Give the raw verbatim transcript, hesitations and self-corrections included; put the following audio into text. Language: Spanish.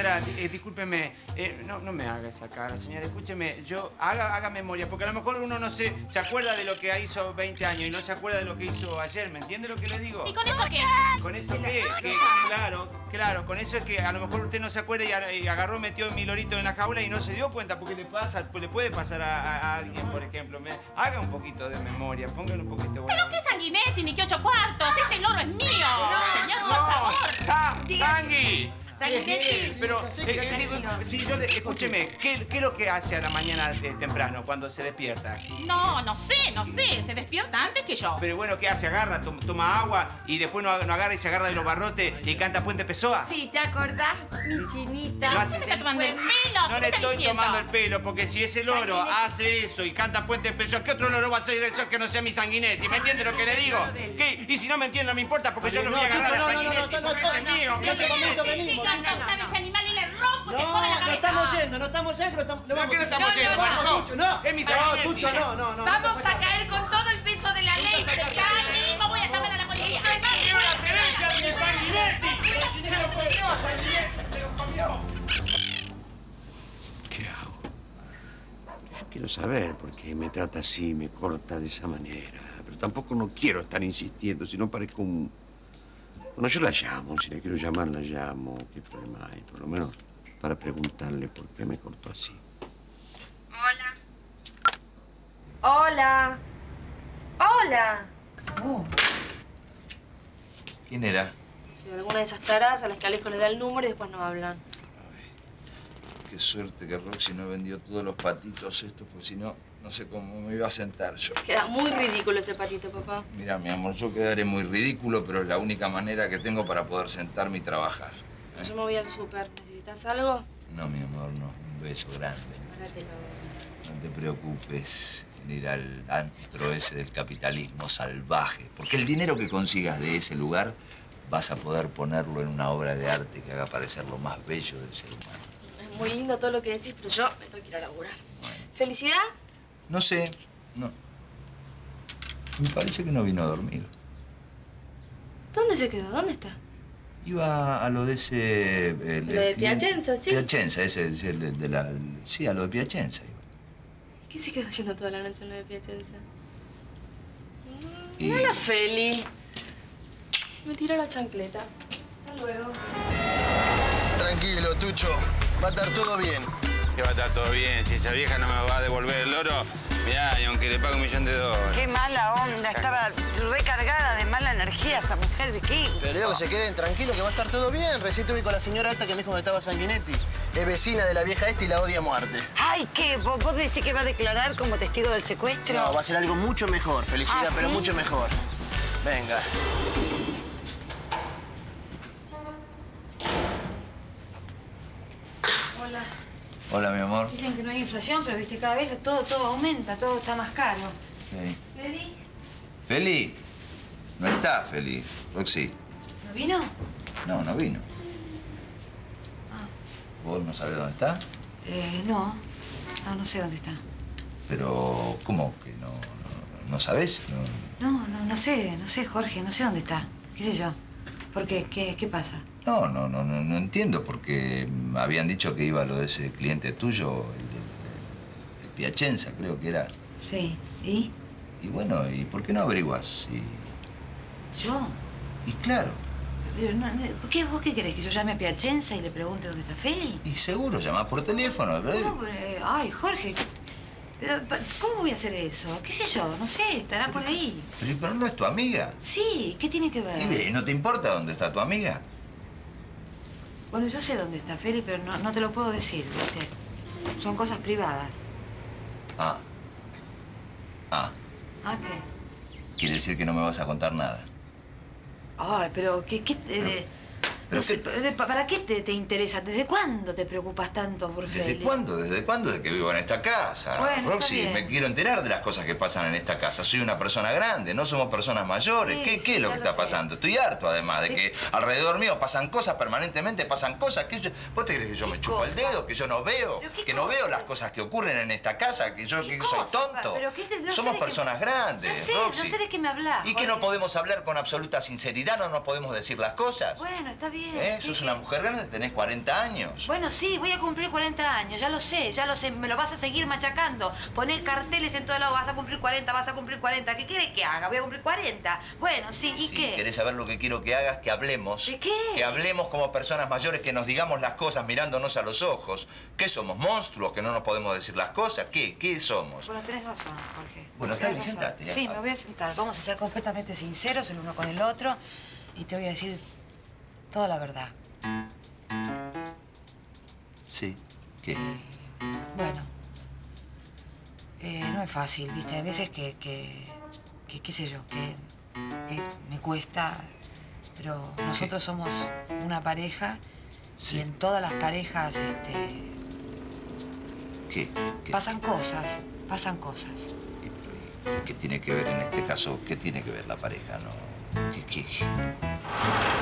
señora, eh, discúlpeme, eh, no, no me haga esa cara, señora, escúcheme, yo, haga, haga memoria, porque a lo mejor uno no se, se acuerda de lo que hizo veinte años y no se acuerda de lo que hizo ayer, ¿me entiende lo que le digo? ¿Y con eso qué? ¿Con eso qué? Que, claro, claro, con eso es que a lo mejor usted no se acuerda y, y agarró, metió mi lorito en la jaula y no se dio cuenta, porque le pasa, pues le puede pasar a, a, a alguien, por ejemplo. Me, haga un poquito de memoria, póngale un poquito. ¿Pero qué Sanguinetti ni qué ocho cuartos? Este loro es mío. No, señor, por favor. Sa ¡Sangui! Sanguinetti. Pero, eh, digo, sí, yo le, escúcheme, ¿qué, ¿qué es lo que hace a la mañana eh, temprano, cuando se despierta? No, no sé, no sé. Se despierta antes que yo. Pero bueno, ¿qué hace? Agarra, to, toma agua y después no, no agarra y se agarra de los barrotes y canta Puente Pessoa. Sí, ¿te acordás, mi chinita? No ¿Qué me está tomando el pelo? No ¿Qué le me está estoy diciendo? tomando el pelo, porque si ese loro Sanguinetti. hace eso y canta Puente Pessoa, ¿qué otro loro va a hacer eso que no sea mi Sanguinetti? ¿Me entiende lo que le digo? ¿Qué? Y si no me entiende, no me importa, porque yo no voy a agarrar a Sanguinetti, porque ese es mío. En ese momento Sí, venimos. canta usted ese animal y le rompo, te come la No, no cabeza. estamos yendo, no estamos yendo, no estamos... ¿Por qué no estamos No, yendo? no, Vamos, no, Tucho, no. Es mi No, Sanguinetti. Tucho, no, no, no. Vamos a caer con todo el peso de la ley. Ya mismo voy a llamar a la policía. ¡Tiene una tenencia de mi Sanguinetti! ¡Se lo comió a Sanguinetti! ¡Se lo comió! ¿Qué hago? Yo quiero saber por qué me trata así, me corta de esa manera. Pero tampoco no quiero estar insistiendo, si no parezco un... Bueno, yo la llamo, si la quiero llamar, la llamo. ¿Qué problema hay? Por lo menos para preguntarle por qué me cortó así. Hola. Hola. Hola. Oh. ¿Quién era? Si alguna de esas taras a las que Alejo le da el número y después no hablan. Ay, qué suerte que Roxy no vendió todos los patitos estos, porque si no, no sé cómo me iba a sentar yo. Queda muy ridículo ese patito, papá. Mira, mi amor, yo quedaré muy ridículo, pero es la única manera que tengo para poder sentarme y trabajar. ¿eh? Yo me voy al súper. ¿Necesitas algo? No, mi amor, no. Un beso grande. Tráetelo. No te preocupes en ir al antro ese del capitalismo salvaje. Porque el dinero que consigas de ese lugar vas a poder ponerlo en una obra de arte que haga parecer lo más bello del ser humano. Es muy lindo todo lo que decís, pero yo me tengo que ir a laburar. Bueno. ¿Felicidad? No sé, no. Me parece que no vino a dormir. ¿Dónde se quedó? ¿Dónde está? Iba a lo de ese... El, Lo de el cliente- Piacenza, ¿sí? Piacenza, ese es el de, de la... Sí, a lo de Piacenza iba. ¿Qué se quedó haciendo toda la noche en lo de Piacenza? Y- Mira la Feli. Me tiró la chancleta. Hasta luego. Tranquilo, Tucho. Va a estar todo bien. Que va a estar todo bien. Si esa vieja no me va a devolver el oro, mirá, y aunque le pague un millón de dólares. Qué mala onda. Estaba recargada de mala energía esa mujer. ¿De qué? Pero digo que se queden tranquilos, que va a estar todo bien. Recién tuve con la señora esta que me dijo que estaba Sanguinetti. Es vecina de la vieja esta y la odia a muerte. Ay, ¿qué? ¿Vos, vos decís que va a declarar como testigo del secuestro? No, va a ser algo mucho mejor. Felicidad, ¿Ah, pero sí? mucho mejor. Venga. Hola. Hola, mi amor. Dicen que no hay inflación, pero viste, cada vez todo, todo aumenta, todo está más caro. Sí. ¿Feli? Feli. No está Feli. Roxy. ¿No vino? No, no vino. Ah. ¿Vos no sabés dónde está? Eh, no. No, no sé dónde está. Pero, ¿cómo que no, no, no sabés? No, No, no, no sé, no sé, Jorge, no sé dónde está. ¿Qué sé yo? ¿Por qué? ¿Qué, qué pasa? no, no, no, no, no entiendo, porque me habían dicho que iba lo de ese cliente tuyo, el de, el de Piacenza, creo que era. Sí. ¿Y? Y bueno, ¿y por qué no averiguas? Y, ¿Yo? y claro, Pero no, no, ¿por qué, ¿Vos qué querés? ¿Que yo llame a Piacenza y le pregunte dónde está Feli? y seguro llamás por teléfono. ¿verdad? ¿Cómo? Eh, Ay, Jorge, pero, pa- ¿cómo voy a hacer eso? ¿Qué sé yo? No sé, estará por ahí. Pero, pero no es tu amiga. Sí, ¿qué tiene que ver? Y ve, ¿no te importa dónde está tu amiga? Bueno, yo sé dónde está Feli, pero no, no te lo puedo decir, ¿viste? Son cosas privadas. Ah. Ah, ¿Ah, qué? quiere decir que no me vas a contar nada. Ay, pero ¿qué, qué te- de- pero no sé, qué- de- ¿para qué te, te interesa? ¿Desde cuándo te preocupas tanto por ¿Desde Feli? cuándo? ¿Desde cuándo? Desde que vivo en esta casa. Bueno, está Roxy, bien. me quiero enterar de las cosas que pasan en esta casa. Soy una persona grande, no somos personas mayores. Sí, ¿Qué, sí, qué es lo ya que lo está sé. pasando? Estoy harto, además, de Sí. que alrededor mío pasan cosas permanentemente, pasan cosas que yo... ¿Vos te crees que yo ¿Qué me chupo el cosa? dedo? ¿Que yo no veo? ¿Pero qué ¿Que no cosa? veo las cosas que ocurren en esta casa? ¿Que yo, ¿Qué que yo soy cosa? tonto? Pero ¿qué te- no sé somos de qué- personas grandes, No sé, Roxy. no sé de qué me hablas, ¿Y que no Jorge. podemos hablar con absoluta sinceridad? ¿No nos podemos decir las cosas? Bueno, está bien. bien. ¿Eh? ¿Qué- Sos qué? una mujer grande, tenés cuarenta años. Bueno, sí, voy a cumplir cuarenta años, ya lo sé, ya lo sé. Me lo vas a seguir machacando. Poné carteles en todos lados, vas a cumplir cuarenta, vas a cumplir cuarenta. ¿Qué quiere que haga? Voy a cumplir cuarenta. Bueno, sí, ¿y Si qué? querés saber lo que quiero que hagas, que hablemos. ¿De qué? Que hablemos como personas mayores, que nos digamos las cosas mirándonos a los ojos. ¿Qué somos, monstruos, que no nos podemos decir las cosas? ¿Qué? ¿Qué somos? Bueno, tenés razón, Jorge. Bueno, está Tenés bien, razón. sentate. Sí, me voy a sentar. Vamos a ser completamente sinceros el uno con el otro y te voy a decir toda la verdad. Sí. ¿Qué? Bueno, eh, no es fácil, ¿viste? Hay veces que, que, que qué sé yo, que eh, me cuesta, pero nosotros somos una pareja Sí. y en todas las parejas este, ¿Qué? ¿Qué? pasan cosas, pasan cosas. Y, pero, y, ¿Qué tiene que ver en este caso? ¿Qué tiene que ver la pareja? ¿No? ¿Qué, qué?